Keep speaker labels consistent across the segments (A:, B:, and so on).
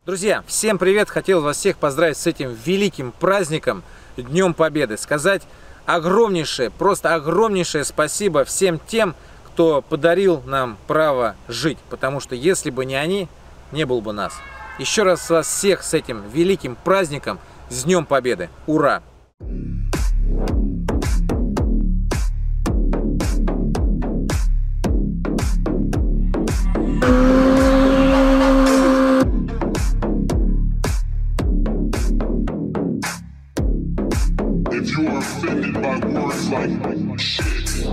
A: Друзья, всем привет! Хотел вас всех поздравить с этим великим праздником, Днем Победы. Сказать огромнейшее, просто огромнейшее спасибо всем тем, кто подарил нам право жить. Потому что если бы не они, не было бы нас. Еще раз вас всех с этим великим праздником, с Днем Победы. Ура!
B: You're offended by words like shit.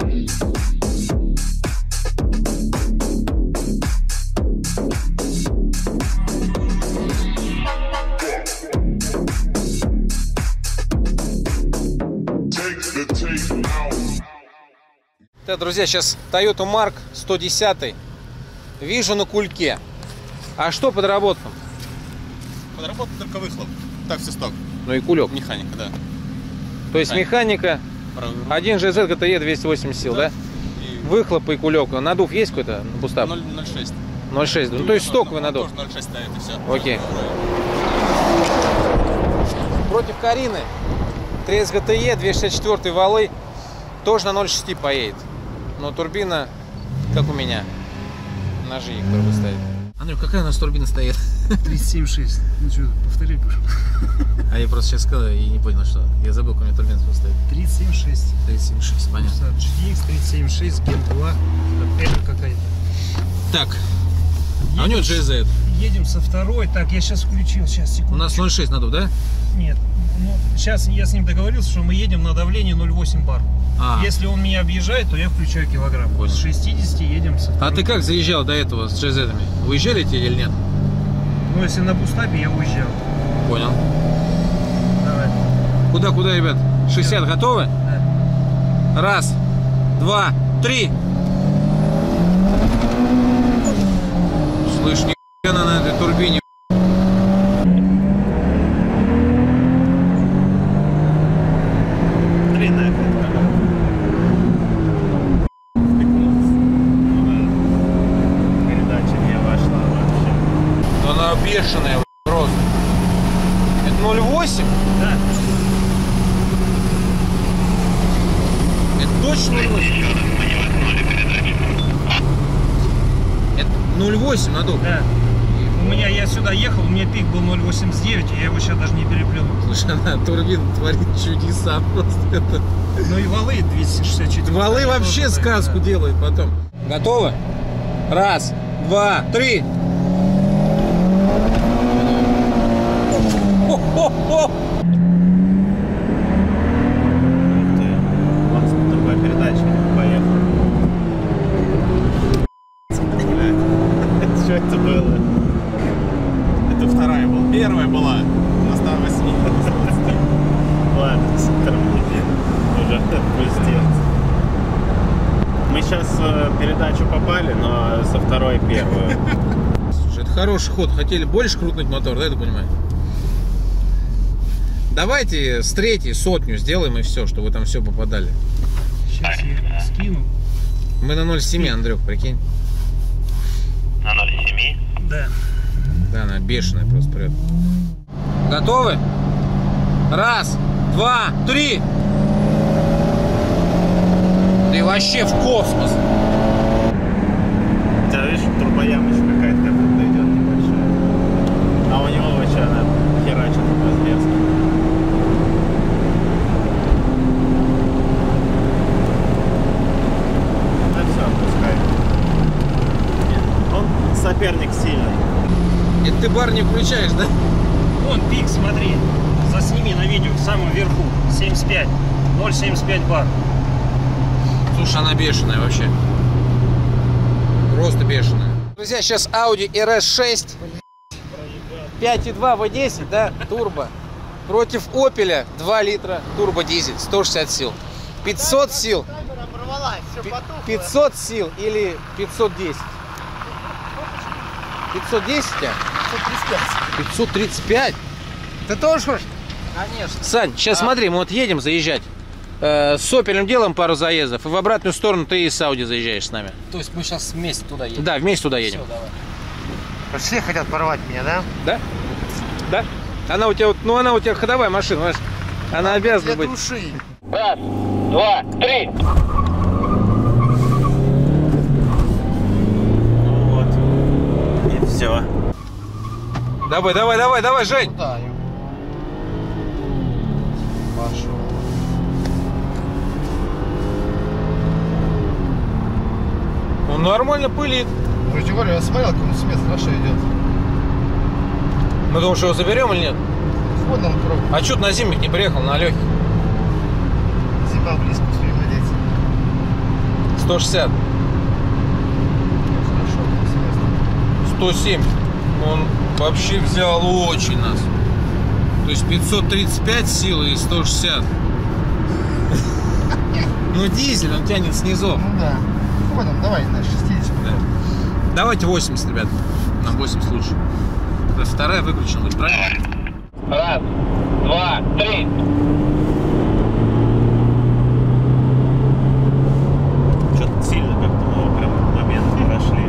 A: Так, друзья, сейчас Toyota Mark 110 вижу на кульке. А что подработано?
C: Подработан только выхлоп. Так, все сток.
A: Ну и кулек.
C: Механика, да.
A: То есть механика, один GZ GTE 280 сил, да?
C: И
A: Выхлоп и кулек. Надув есть какой-то на пустап?
C: 0,6.
A: 0,6. Ну, то есть стоковый надув.
C: 0,6 ставит и все.
A: Окей. Против Карины 3S GTE 264 валы тоже на 0,6 поедет. Но турбина, как у меня. Ножи их ставить. Андрюх, какая у нас турбина стоит?
D: 37,6. Ну что, повтори, пошел.
A: А я просто сейчас сказал и не понял, что. Я забыл, как у меня турбина стоит.
D: 37,6.
A: 37,6, понятно.
D: GX 37,6, Gen 2. Это какая-то.
A: Так, а у него GZ.
D: Едем со второй. Так, я сейчас включил, сейчас, секунду.
A: У нас 0,6 надув, да?
D: Нет. Ну, сейчас я с ним договорился, что мы едем на давление 0,8 бар. Если он меня объезжает, то я включаю килограмм.
A: Понял.
D: С 60 едем со второй.
A: А ты как заезжал до этого с GZ-ами? Уезжали те или нет?
D: Ну, если на бустапе, я уезжал.
A: Понял.
D: Давай.
A: Куда, ребят? 60 готовы?
D: Да.
A: Раз, два, три. Слышь, нихуя на этой турбине.
D: Длинная. Передача не вошла вообще.
A: Она бешеная просто. Это 0,8?
D: Да.
A: Это точно 0,8? Это 0,8 надув?
D: Да. У меня, я сюда ехал, у меня пик был 0,89, и я его сейчас даже не переплюнул.
A: Слушай, она турбина творит чудеса просто. Это...
D: Ну и валы 264.
A: Валы вообще сказку делают потом. Готовы? Раз, два, три. Хо-хо-хо!
D: Ух ты, классно, другая передача, поехал. Что это было?
C: Это вторая была. Первая была на 108.
D: Ладно, уже отпустил. Мы сейчас в передачу попали, но со второй первую.
A: Слушай, это хороший ход. Хотели больше крутнуть мотор, да, я понимаю? Давайте с третьей сотню сделаем и все, чтобы вы там все попадали.
D: Сейчас я скину.
A: Мы на 0,7, Андрюх, прикинь.
E: На 0,7?
D: Да.
A: Да, она бешеная просто прет. Готовы? Раз, два, три. Ты вообще в космос.
D: Да, видишь, турбоямочка какая-то как будто идет небольшая. А у него вообще она херачит по-зверски. Ну все, отпускай. Он соперник сильный.
A: Это ты бар не включаешь, да?
D: Вон пик, смотри. Засними на видео, в самом верху. 75. 0,75 бар.
A: Слушай, она бешеная вообще. Просто бешеная. Друзья, сейчас Audi RS6. 5.2 V10, да, турбо. Против Opel 2 литра турбо дизель, 160 сил. 500 сил. 500 сил или 510? 510, а? 535. Ты тоже хочешь? Конечно. Сань, сейчас смотри, мы вот едем заезжать. С Opel делаем пару заездов, и в обратную сторону ты и с Audi заезжаешь с нами.
F: То есть мы сейчас вместе туда едем?
A: Да, вместе туда едем.
F: Все, давай.
D: Все хотят порвать меня, да?
A: Да? Да? Она у тебя, ну она у тебя ходовая машина, понимаешь? Она обязана быть.
F: Души.
E: Раз, два, три.
D: Ну вот. И все.
A: Давай, давай, давай, давай, Жень!
F: Да, пошел.
A: Он нормально пылит.
F: Ну, я тебе говорю, я смотрел, как он смесь хорошо идет.
A: Мы думаем, что его заберем или нет?
F: Вот он круг.
A: А что ты на зимних не приехал, на легких?
F: Зима близко, успеем надеть.
A: 160.
F: Хорошо, смесь.
A: 107. Он вообще взял очень нас. То есть 535 сил и 160. Ну дизель, он тянет снизу.
F: Ну да. Ходом, давай на 60.
A: Давайте 80, ребят. Нам 80 лучше. Это вторая выключена будет, правильно?
E: Раз, два, три.
D: Что-то сильно как-то мы прям момент не прошли.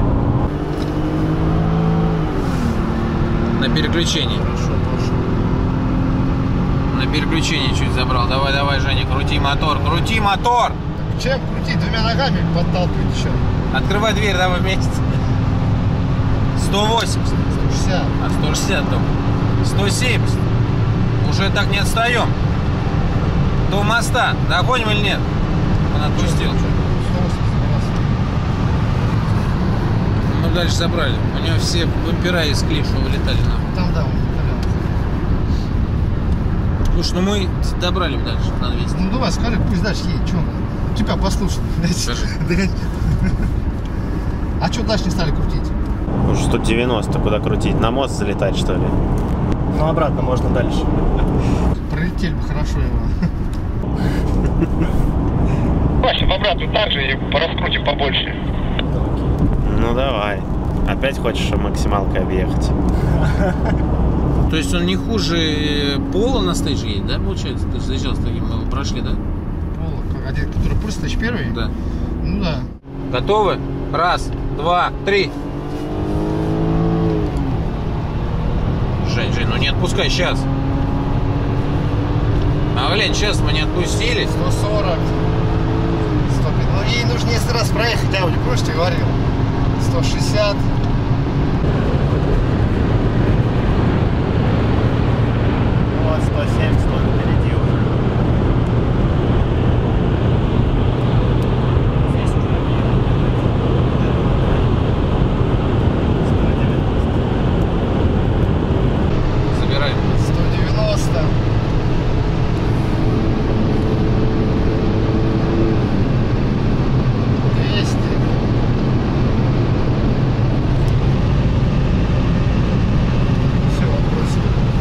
A: На переключении.
F: Хорошо, пошел.
A: На переключении чуть забрал. Давай, давай, Женя, крути мотор, крути мотор!
F: Чем крутить? Двумя ногами подталкивать еще.
A: Открывай дверь, давай вместе. 180.
F: 160.
A: А 160 только. 170. Уже так не отстаем. До моста. Догоним или нет? Он отпустил.
F: 180
A: Мы дальше забрали. У него все бампера из клипа вылетали нам.
F: Там, да, он
A: Слушай, ну мы добрали дальше на 200.
F: ну давай, скажи, пусть дальше едет. Че он? Тебя послушай.
A: Скажи.
F: А что дальше не стали крутить?
D: Уже 190, куда крутить? На мост залетать, что ли?
G: Ну, обратно можно дальше.
F: Пролетели бы хорошо его.
E: Вася, в обратную так же и раскрутим побольше.
D: Ну давай. Опять хочешь максималкой объехать?
A: То есть он не хуже Пола на стейдже едет, да, получается? Ты же заезжал с таким, мы его прошли, да?
F: Пола, один, который пульс тысяч первый?
A: Да.
F: Ну да.
A: Готовы? Раз, два, три. Жень, ну не отпускай, сейчас. А, глянь, сейчас мы не отпустили.
F: 140. 105. Ну ей нужно несколько раз проехать, Ауди, помнишь, ты говорил? 160.
D: Вот 170, он впереди уже. Здесь уже
A: Забираем.
F: 190. Все, бросим.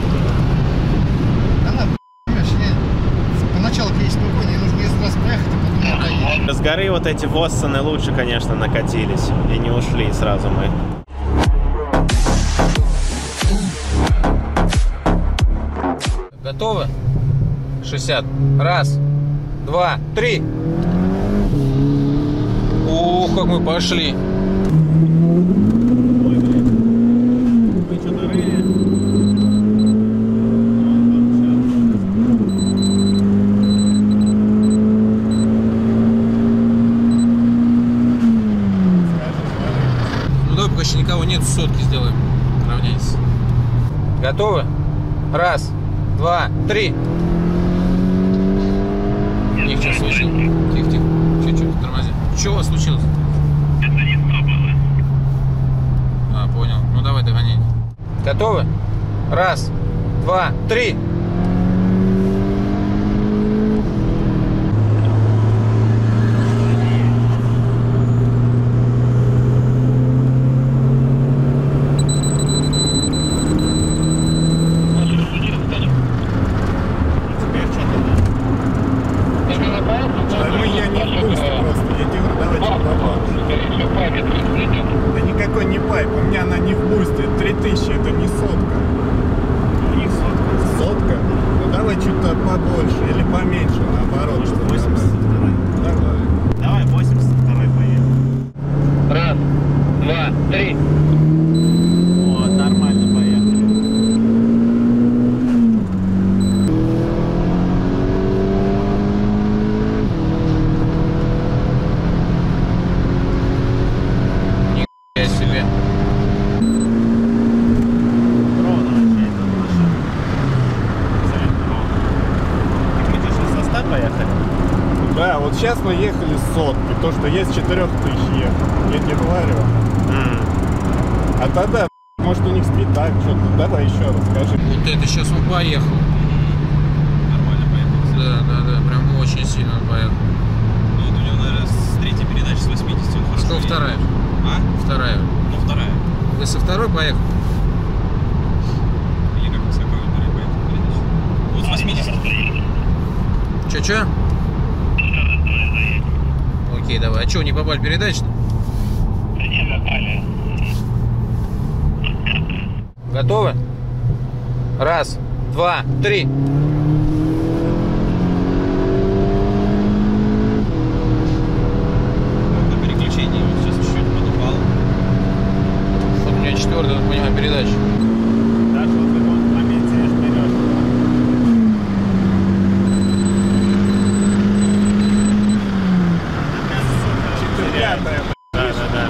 F: Она, понимаешь, поначалу, конечно, не ей нужно несколько раз проехать, а потом надоедет.
D: С горы вот эти Воссоны лучше, конечно, накатились. И не ушли сразу мы.
A: Готовы? 60. Раз, два, три. Ух, как мы пошли.
D: Ой, блин. Вы что, дурели?
A: Ну давай, пока еще никого нет, сотки сделаем. Равняйся. Готовы? Раз, два, три. Ничего слышно. Тихо, тихо. Чуть-чуть тормози. Что у вас случилось?
E: Это не то было.
A: А, понял. Ну давай, догоняй. Готовы? Раз, два, три.
C: Я не в пусте просто. Я тебе говорю, давайте побольше. Да никакой не пайп. У меня она не в бусте. 3000 это не сотка.
D: У них сотка.
C: Сотка? Ну давай что-то побольше или поменьше, наоборот.
D: Может,
C: чтобы
D: 82?
C: Давай.
D: Давай 82 поедем.
E: Раз, два, три.
D: Вот, нормально поехали.
C: Вот сейчас мы ехали с сотки, то, что есть 4000 ехали. Я тебе говорю. А тогда, может, у них спитак, что-то. Давай еще раз скажи.
A: Вот это сейчас он поехал.
D: Нормально поехал.
A: Да, прям очень сильно он поехал.
D: Ну, вот у него, наверное, с третьей передачи с 80 он хорошо.
A: Что вторая?
D: А?
A: Вторая.
D: Ну, вторая.
A: Вы со второй поехали?
D: Или как с какой второй поехал передачи? Вот с 80.
A: Че? Окей, давай. А что, не попали передачи-то?
E: Не попали.
A: Готовы? Раз, два, три.
D: На переключении он сейчас чуть-чуть подупал.
A: Вот у меня четвертая, так понимаю, передача.
D: Даже вот в этом моменте аж берешь. Да.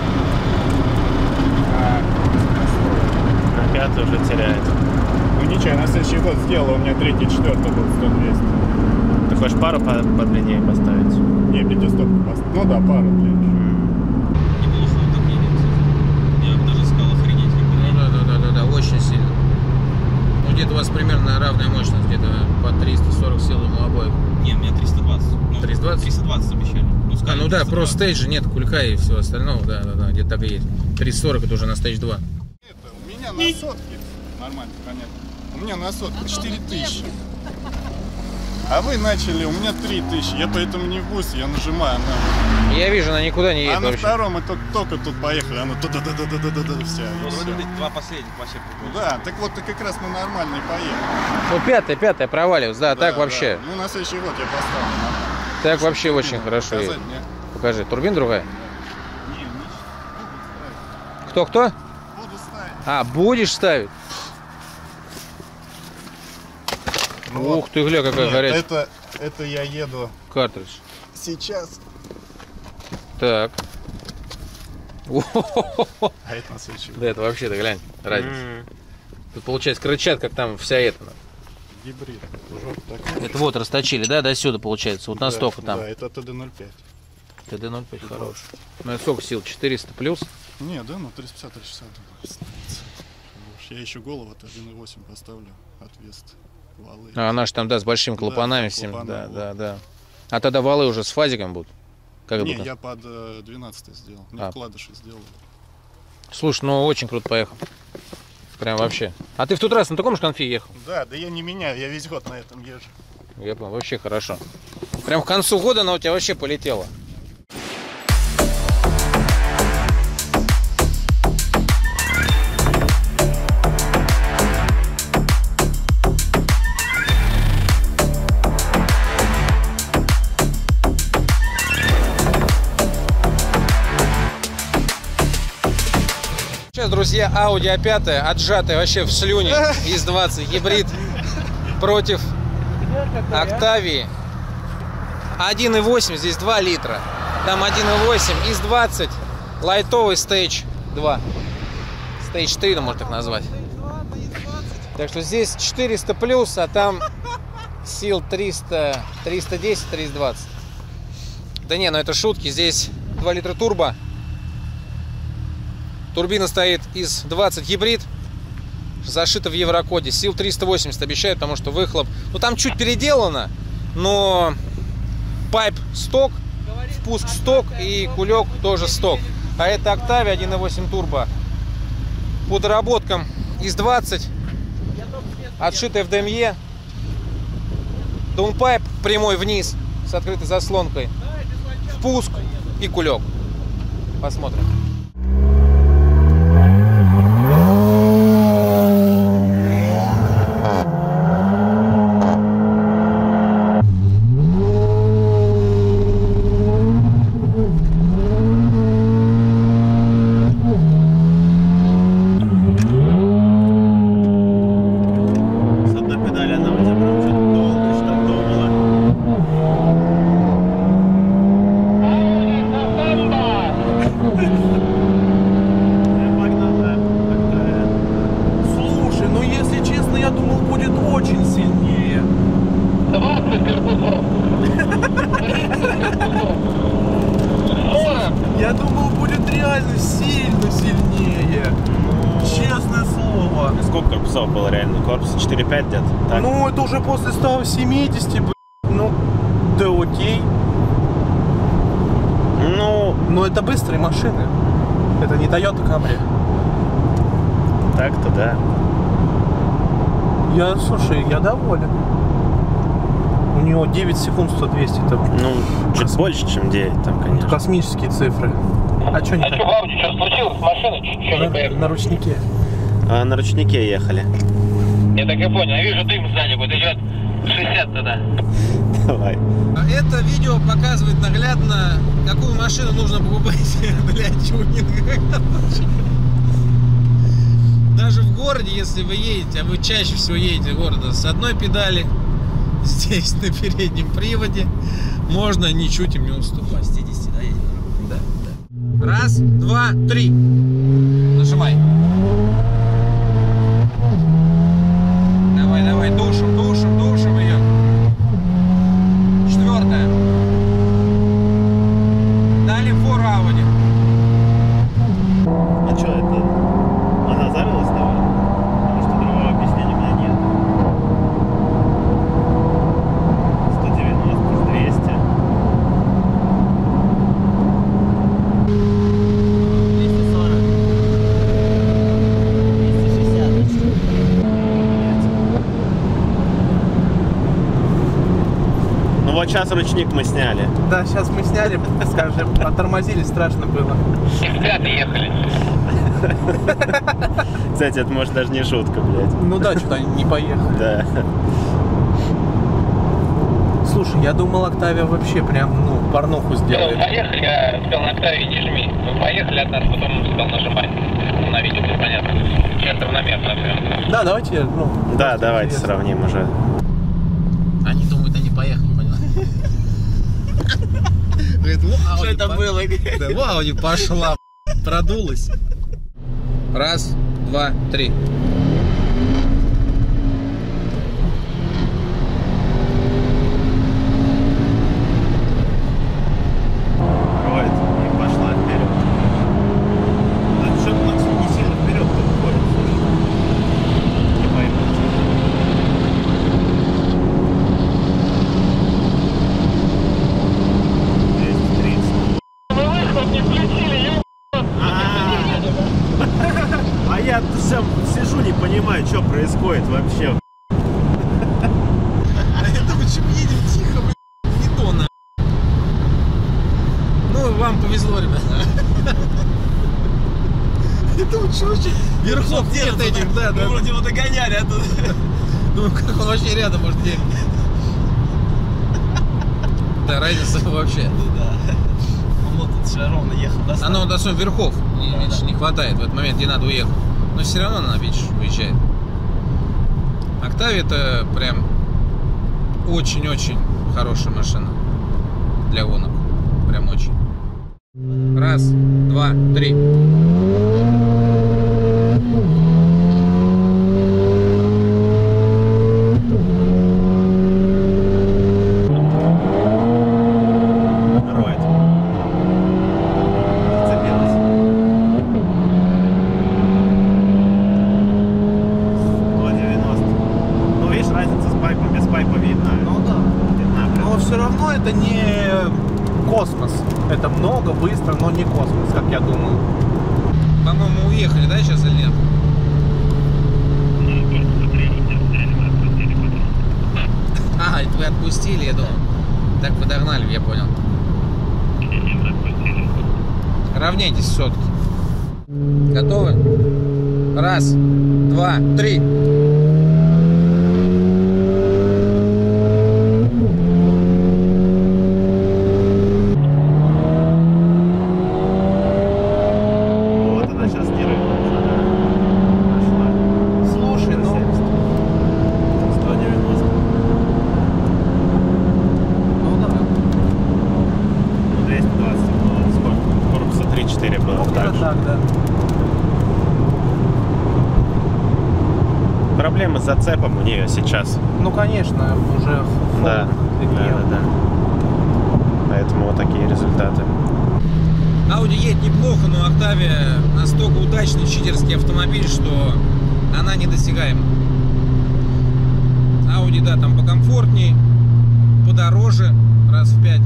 D: На пятый уже теряет.
C: Ну ничего, на следующий год сделал, у меня третий, четвертый был 100-200.
D: Ты хочешь пару подлиннее поставить?
C: Не, пятистопку поставил. Ну да, пару длиннее.
D: Неплохо так едет. Я бы даже сказал охренеть.
A: Да, очень сильно. Ну, где-то у вас примерно равная мощность, где-то по 340 сил ему обоих.
D: Не, у меня 320. Ну,
A: 320?
D: 320 обещали.
A: Ну да, про стейджа нет кулька и всего остального, да, где-то так и есть. 340 это уже на стейдж 2.
C: Это у меня на сотке нормально, понятно. У меня на сотке 4000. А вы начали, у меня 3000. Я поэтому не в гусь, я нажимаю на.
A: Я вижу, она никуда не едет
C: А на
A: вообще.
C: втором мы только тут поехали, она туда-да-да-да-да-да вся.
D: Два последних вообще.
C: Да, так вот как раз мы нормально и поехали.
A: Ну, пятая проваливается, да, так
C: Да,
A: вообще.
C: да. Ну на следующий год я поставлю.
A: Так вообще очень хорошо
C: Показать
A: едет.
C: мне?
A: Покажи, турбина другая?
C: Не, буду ставить.
A: Кто?
C: Буду ставить.
A: А, будешь ставить?
C: Ну
A: Ух ты, гля, какая
C: Нет,
A: горячая.
C: это я еду
A: Картридж.
C: сейчас.
A: Так.
C: А это на следующий год.
A: Да, это вообще-то, глянь, разница. Тут получается кричат, как там вся эта.
C: Гибрид. Уже такой.
A: Это вот расточили, да, до сюда получается, вот настолько там.
C: Да, это ТД-05.
A: ТД-05 хорош. Ну это сколько сил? 400 плюс?
C: Не, да, ну 350-360 становится. Я еще голову от 1.8 поставлю от Вест. Валы.
A: А она же там, да, с большими клапанами
C: Да,
A: всеми.
C: клапана, вот.
A: Да. А тогда валы уже с фазиком будут? Как
C: Не,
A: будто?
C: я под 12 сделал. Не вкладыши сделал.
A: Слушай, ну очень круто поехал. Прям вообще. А ты в тот раз на таком же конфе ехал?
C: Да я не меняю, я весь год на этом езжу.
A: Я понял, вообще хорошо. Прям к концу года она у тебя вообще полетела. Сейчас, друзья, Audi A5, отжатая вообще в слюне, из 20 гибрид против Octavia. 1.8, здесь 2 литра. Там 1.8, из 20, лайтовый Stage 2. Stage 3, можно так назвать. Так что здесь 400 плюс, а там сил 300, 310, 320. Да не, ну это шутки, здесь 2 литра турбо. Турбина стоит из 20 гибрид, зашита в Еврокоде. Сил 380 обещают, потому что выхлоп... Ну там чуть переделано, но пайп сток, впуск сток и кулек тоже сток. А это Octavia 1.8 турбо. По доработкам из 20, отшитая в ДМЕ. Даунпайп прямой вниз с открытой заслонкой. Впуск и кулек. Посмотрим.
D: С одной педали она у тебя прям что-то долго, что-то думала.
H: реально сильно сильнее. Честное слово.
D: Сколько корпусов было реально? Корпус 4-5 где-то? Так?
H: Ну, это уже после 170, блядь. Ну, да окей.
D: Ну,
H: Но это быстрые машины. Это не Toyota Camry.
D: так-то да.
H: Слушай, я доволен. У него 9 секунд 100-200. Это
D: Ну, чуть больше, чем 9 там, конечно.
H: космические цифры. А что не
E: А что, в Ауди, что случилось с машиной? Что не поехал?
H: на ручнике?
D: А на ручнике ехали.
E: Я так и понял. Я вижу дым сзади, вот идет 60 тогда.
D: Давай.
A: Это видео показывает наглядно, какую машину нужно покупать для тюнинга. Даже в городе, если вы едете, а вы чаще всего едете в городе с одной педали, здесь на переднем приводе, можно ничуть им не уступать. 50, да, едем? Да, да. Раз, два, три. Нажимай. Давай, давай, душим, душим, душим ее. Четвертая. Далее фору Ауди.
D: А что это? Она зарылась, давай? Потому что другого объяснения у меня нет. 190, 200.
G: 240. 260.
D: Ну вот сейчас ручник мы сняли.
H: Да, сейчас мы сняли, скажем, оттормозили, страшно было.
E: Ребята ехали.
D: Кстати, это может даже не шутка, блядь.
H: Ну да, что-то не поехали.
D: Да.
H: Слушай, я думал, Октавия вообще прям, порнуху
E: Вы
H: сделает.
E: поехали, я сказал на Октавии не жми. Вы поехали от нас, потом стал нажимать. На видео было понятно. Сейчас равномерно все.
H: Да, давайте,
D: Да, давайте сравним уже.
A: Они думают, они поехали, понял? Говорит,
G: Что это было?
A: Да, вау, не пошла, продулась. Раз, два, три.
D: Ой, и пошла вперед. Да что-то нам не сильно вперед уходит, слушай. Не пойму. 230.
E: Мы выхлоп не включили,
D: А я сам сижу, не понимаю, что происходит вообще.
A: Это почему едем тихо, блядь, не то на. Ну, вам повезло, ребята. Это очень верхов нет этих, да, да.
G: Вроде его догоняли, а тут...
A: Ну, как он вообще рядом может ехать? Да, разница вообще.
G: Ну да. Вот тут все ровно ехал.
A: Оно до самых верхов не хватает в этот момент, где надо уехать. Но все равно она, видишь, выезжает. Октавия это прям очень-очень хорошая машина для гонок. Прям очень. Раз, два, три.
D: Роет. Зацепилась. 190. Ну, видишь, разница с пайпом, без пайпа видно.
H: Ну да.
D: Видна прям.
H: Но все равно это не космос. Это много, быстро, но не космос, как я думал.
A: По-моему, уехали, да, сейчас или нет? А, это вы отпустили, я думал. Так вы догнали, я понял. Равняйтесь сотки. Готовы? Раз, два, три.
D: Вот она сейчас не рыба. Пошла.
H: Слушай,
D: 190.
H: ну да.
D: Ну, 220. Ну, сколько? Корпуса 3-4 было.
H: Ну,
D: Так же.
H: так, да.
D: Проблемы с зацепом у нее сейчас.
H: Ну, конечно, уже
D: Да, да, да, да. Поэтому вот такие результаты.
A: Audi едет неплохо, но Octavia настолько удачный читерский автомобиль, что она недосягаема. Audi, да, там покомфортней, подороже, раз в 5.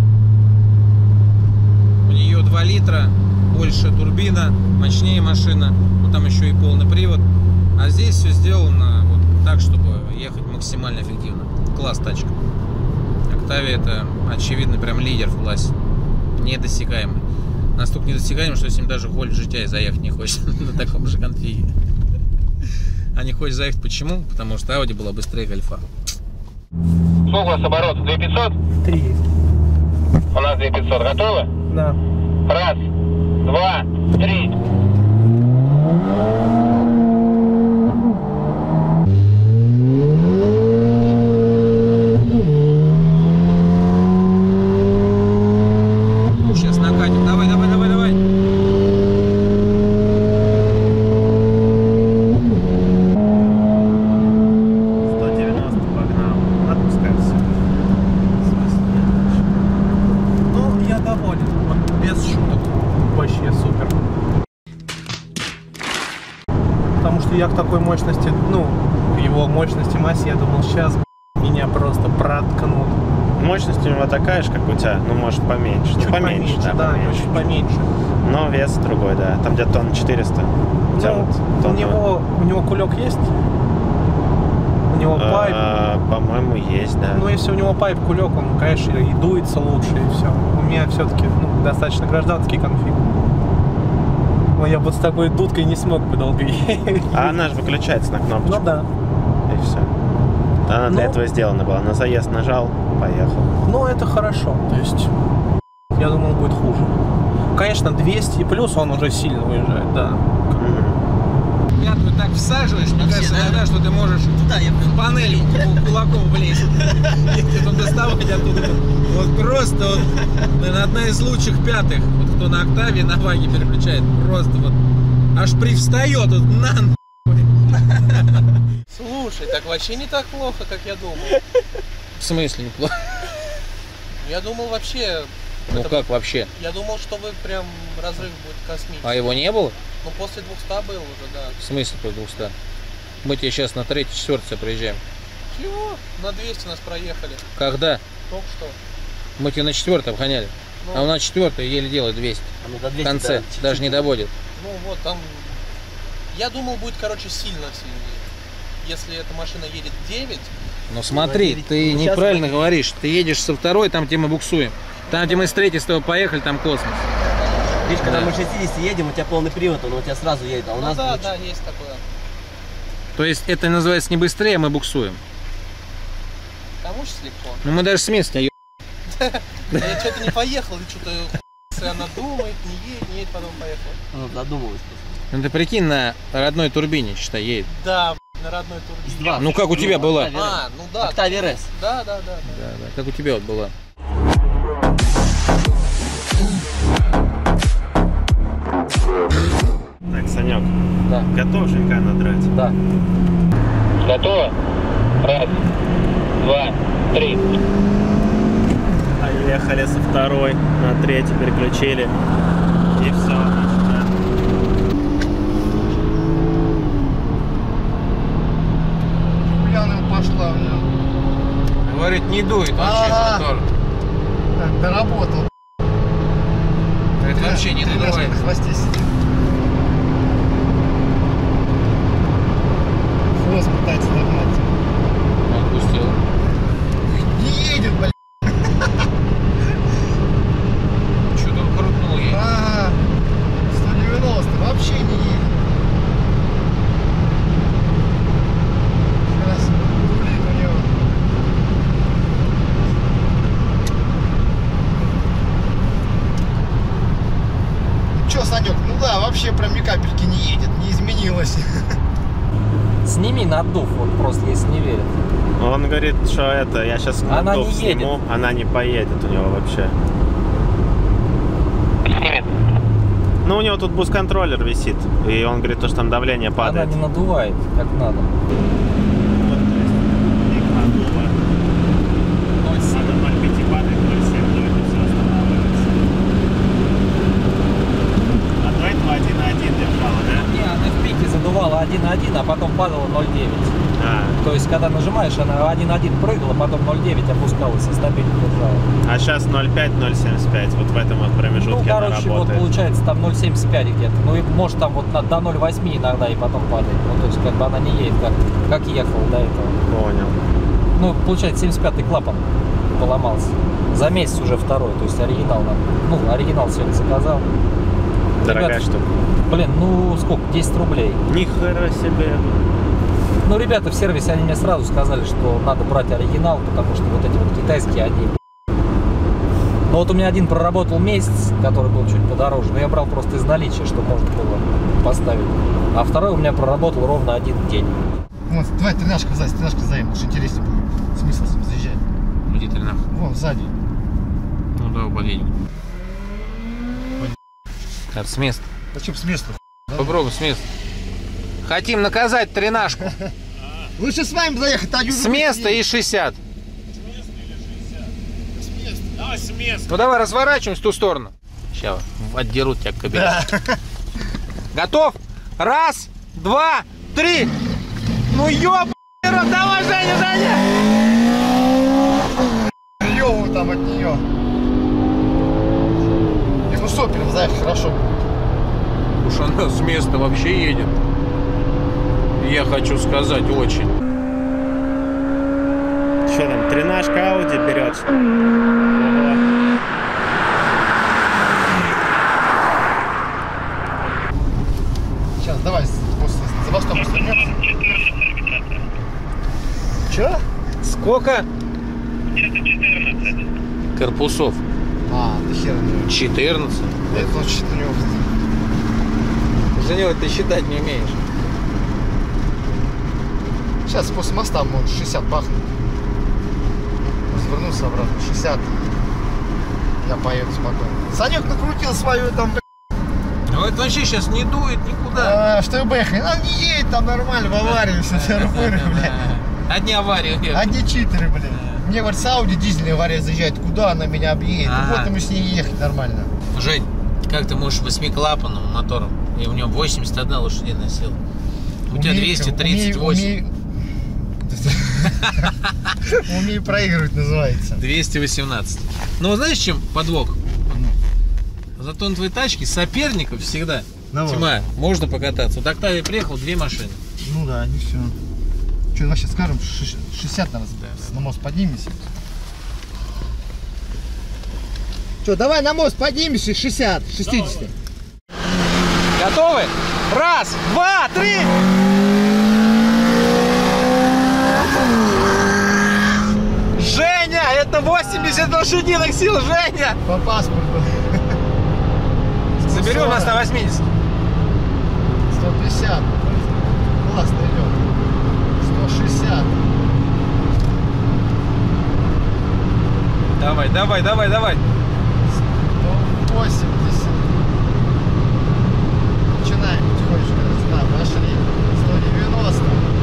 A: У нее 2 литра, больше турбина, мощнее машина, но там еще и полный привод. А здесь все сделано вот так, чтобы ехать максимально эффективно. Класс тачка. Octavia это, очевидно, прям лидер в классе. Недосягаемый. Настолько недосягаемый, что с ним даже Volt GTI заехать не хочет на таком же конфиге. А не хочешь заехать почему? Потому что Audi была быстрее Гольфа.
E: Сколько у вас оборот? 2500?
H: 3.
E: У нас 2500. Готовы?
H: Да.
E: Раз, два, три.
A: Сейчас накатим. Давай, давай, давай, давай.
H: Ну, я доволен. Вот без шуток. Вообще супер. Потому что я к такой мощности, ну, к его мощности массе, я думал, сейчас меня просто проткнут.
D: Мощность у него такая же, как у тебя, ну, может, поменьше.
H: Чуть поменьше, да,
D: поменьше.
H: чуть поменьше.
D: Но вес другой, да. Там где-то тонн 400. У тебя
H: Ну,
D: вот
H: у
D: тонна.
H: него кулек есть? У него пайп.
D: По-моему, есть, да.
H: Ну, если у него пайп кулек, он, конечно, и дуется лучше, и все. У меня все-таки, ну, достаточно гражданский конфиг. Но я вот с такой дудкой не смог бы долго ехать.
D: А она же выключается на кнопочку.
H: Ну да.
D: И все. Она для
H: Ну.
D: этого сделана была. На заезд нажал, поехал.
H: Ну, это хорошо. То есть, я думал, будет хуже. Конечно, 200 и плюс он уже сильно уезжает, да.
A: Пятую так всаживаешь, мне кажется, иногда, что ты можешь в панель кулаком влезть. И потом доставать оттуда. Вот просто вот, наверное, одна из лучших пятых, вот кто на Octavia, на Ваге переключает, просто вот аж привстает вот на.
G: Слушай, так вообще не так плохо, как я думал.
A: В смысле неплохо?
G: Я думал вообще...
A: Ну
G: это-
A: как вообще?
G: Я думал, что вы прям разрыв будет космический.
A: А его не было?
G: Ну после 200 был уже, да.
A: В смысле по 200? Мы тебе сейчас на 3-4 проезжаем.
G: Чего? На 200 нас проехали.
A: Когда?
G: Только что.
A: Мы тебе на 4 обгоняли.
G: Ну,
A: А у нас 4 еле делает 200. В конце. Даже не доводит.
G: ну вот там... Я думал, будет, короче, сильно сильнее. Если эта машина едет 9,
A: Но смотри, ты неправильно говоришь. Ты едешь со 2, там где мы буксуем. Там, где мы с 3 с тобой поехали, там космос.
I: Видишь, когда
A: Да.
I: мы 60 едем, у тебя полный привод, он у тебя сразу едет, а у
G: ну
I: нас
G: да,
I: будет-
G: да, есть такое.
A: То есть это называется не быстрее, а мы буксуем.
G: Кому сейчас легко?
A: Ну мы даже с места не
G: Я что-то не поехал, и что-то она думает, не едет, потом поехала.
I: Ну, задумалась.
A: Ну ты прикинь, на родной турбине, считай, едет.
G: Да, на родной турбине.
I: Два.
A: Ну как у тебя была?
G: А, ну да.
I: Octavia RS.
G: Да, да, да.
A: Да, да, как у тебя вот была.
D: Так, Санек,
I: Да.
D: готов Женька надрать?
I: Да.
E: Готово? Раз, два, три.
D: Поехали со 2 на 3 переключили. И все, начинаем.
F: Пьяным пошла у него.
A: Говорит, не дует вообще
F: А-а-а.
A: мотор.
F: Так, доработал.
A: Это вообще не
F: Три
A: надувает.
F: на хвосте сидит. Хвост пытается догнать.
A: Отпустил.
F: Не едет, блядь.
A: Что-то он крутнул ей.
F: А, 190, вообще не едет. Сейчас рулит у него. Че, Санек, ну да, вообще прям ни капельки не едет, не изменилось.
I: Сними наддув, вот просто, если не верит.
D: Он говорит, что это, я сейчас
I: Она
D: наддув
I: не
D: сниму,
I: едет.
D: она не поедет у него вообще.
E: Снимет.
D: Ну, у него тут бус-контроллер висит, и он говорит, то, что там давление
I: Она
D: падает.
I: не надувает, как надо.
D: Вот, то есть, пик наддува. 0,5 падает, 0,7 дует, и все останавливается.
I: 1.1, а потом падала 0.9. То есть, когда нажимаешь, она 1.1 прыгала, потом 0.9 опускалась и стабильно держала.
D: А сейчас 0.5, 0.75, вот в этом вот промежутке
I: Ну, короче,
D: она
I: вот
D: работает.
I: получается там 0.75 где-то. Ну, и может там вот до 0.8 иногда и потом падает. Ну, то есть, как бы она не едет, как ехала до этого.
D: Понял.
I: Ну, получается, 75-й клапан поломался. За месяц уже второй, то есть оригинал нам. Ну, оригинал сегодня заказал.
D: Дорогая
I: Ребята,
D: штука.
I: Блин, ну сколько? 10 рублей.
D: Нихера себе.
I: Ну, ребята в сервисе, они мне сразу сказали, что надо брать оригинал, потому что вот эти вот китайские, они... Ну, вот у меня один проработал месяц, который был чуть подороже, но я брал просто из наличия, что можно было поставить. А второй у меня проработал ровно 1 день.
F: Вот, давай тренажка сзади, уж интереснее будет. Смысл с ним заезжать.
A: Где ты нахуй?
F: Вон, сзади.
A: Ну давай подъедем. С места.
F: Зачем с места?
A: Попробуй с места. Хотим наказать тренажку.
F: Лучше с вами заехать, а
A: С места и 60.
D: Давай с места.
A: Ну давай разворачиваемся в ту сторону. Сейчас отдерут тебя к кабине. Готов? Раз, два, три. Ну ёбаный рот, давай, Женя!
F: Ёву там от нее. И ну сопером заехать хорошо.
A: Уж она с места вообще едет. Я хочу сказать, очень.
D: Что там, тренажка Audi берет?
F: Сейчас, давай, за мостом. Че?
A: Сколько?
E: Где-то 14.
A: Корпусов?
F: А, да хер не.
A: 14.
F: Это значит у него.
A: Женек, ты считать не умеешь.
F: Сейчас после моста может 60 бахнуть. Развернулся обратно. 60. Я поеду спокойно. Санек накрутил свою там.
A: Ну это вообще сейчас не дует никуда.
F: Что ехать? Она не едет там нормально, в аварию все тыры-пыры, блядь.
A: Одни аварии.
F: Одни читеры, блядь. Мне говорят, с Ауди дизельная авария заезжает. Куда она меня объедет?
A: Ага.
F: Вот и мы с ней ехать нормально.
A: Жень, как ты можешь 8-клапанным мотором? И у него 81 лошадиная сила. У тебя 238.
F: Умею проигрывать называется.
A: 218. Ну, знаешь, чем подвох? Зато на твоей тачке соперников всегда.
F: Давай.
A: Тьма, можно покататься. Вот Октавия приехал, 2 машины.
F: Ну да, не все. Что, давай сейчас скажем, 60 на мост поднимемся. Что, давай на мост поднимемся, 60, 60.
A: Готовы? Раз, два, три! Женя, это 80 лошадиных сил, Женя!
F: По паспорту.
A: Заберем нас на 80.
F: 150. Классно идет. 160.
A: Давай, давай, давай, давай.
F: 180. Начинаем потихонечку. Да, пошли. 190.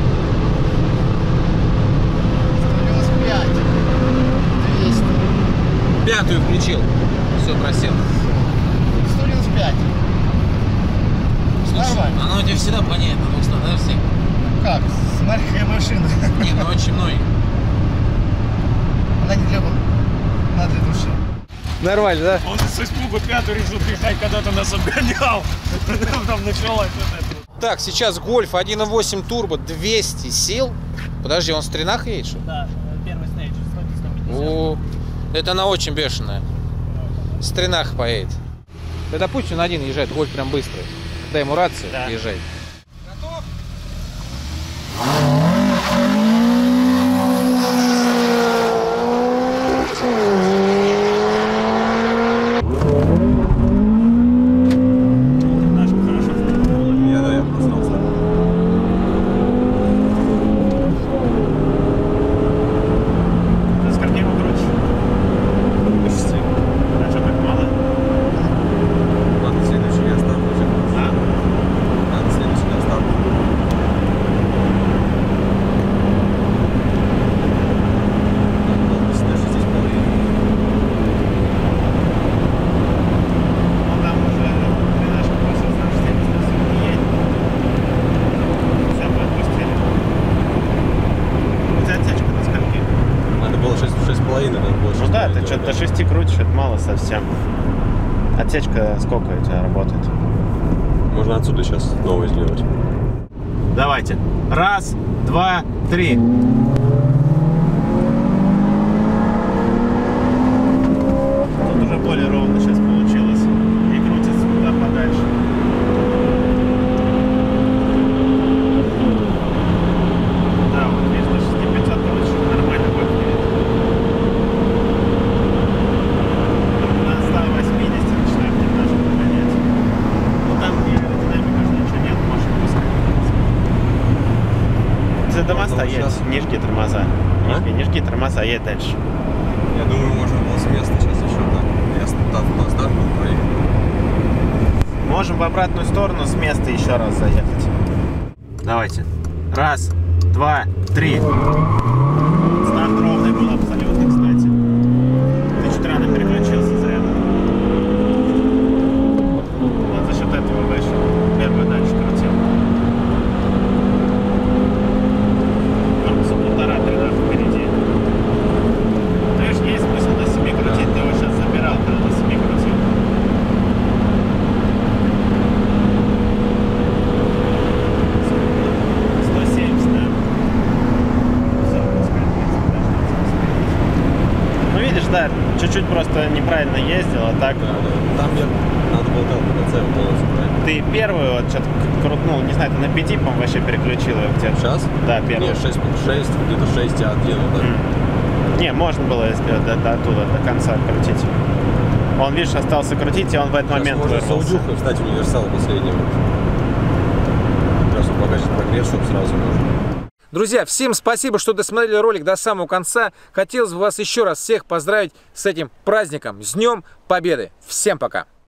F: 195. 200.
A: Пятую включил. Все, просел.
F: 195. Нормально.
A: Она у тебя всегда понятно, 200, да, все?
F: Как? Смотри, какая машина.
A: Не, ну очень многие.
F: Она не для души.
A: Нормально, да?
D: Он с испугу пятую решил пихать, когда ты нас обгонял. Там началось вот это.
A: Так, сейчас Гольф 1.8 турбо, 200 сил. Подожди, он с тренах едет, что ли?
I: Да, первый стейдж, 100-150.
A: О, это она очень бешеная. С тренах поедет. Да допустим, он один езжает, Гольф прям быстрый. Дай ему рацию,
D: Да.
A: езжай. Готов?
D: Тренажка хорошо втянула. Я проснулся. С корней крутишь? Почти. А что, так мало?
J: Надо следующий я ставлю.
D: А?
J: Надо следующий.
D: Что-то до 6 крутишь, это мало совсем. Отсечка сколько у тебя работает?
J: Можно отсюда сейчас новый сделать.
D: Давайте. 1, 2, 3. Тут уже более ровно сейчас получилось. И крутится куда подальше. Да, вот видишь, до 6500 короче, нормально выглядит. На 180 начинаем немножко погонять. Ну там где аэродинамика уже ничего нет, можешь пускать. Ты до моста едешь, не жги тормоза. Не жги тормоза, едь дальше.
J: Я думаю, можно было с места сейчас еще так. Я на старт проехал.
D: Можем в обратную сторону с места еще раз заехать. Давайте. 1, 2, 3. Старт ровный был абсолютно, кстати. Ты чуть рано переключился за это. Вот за счет этого вышел. Первый дальше крутил. Корпусом 1,5-3 раза впереди. То есть есть смысл на 7 крутить. Ты его сейчас забирал, когда на 7 крутил. Да, чуть-чуть просто неправильно ездил, а так...
J: Да. Там мне надо было там полностью правильно.
D: Ты первую вот что-то крутнул, не знаю, ты на 5, по-моему, вообще переключил ее где-то.
J: Сейчас?
D: Да, первую.
J: Не, 6, где-то 6,1 вот так.
D: Не, можно было, если до оттуда, до конца крутить. Он, видишь, остался крутить, и он в этот момент
J: можно
D: вырвался.
J: с аудюхой встать универсал последнего. Просто покажет прогресс, чтобы сразу можно.
A: Друзья, всем спасибо, что досмотрели ролик до самого конца. Хотелось бы вас еще раз всех поздравить с этим праздником, с Днем Победы. Всем пока!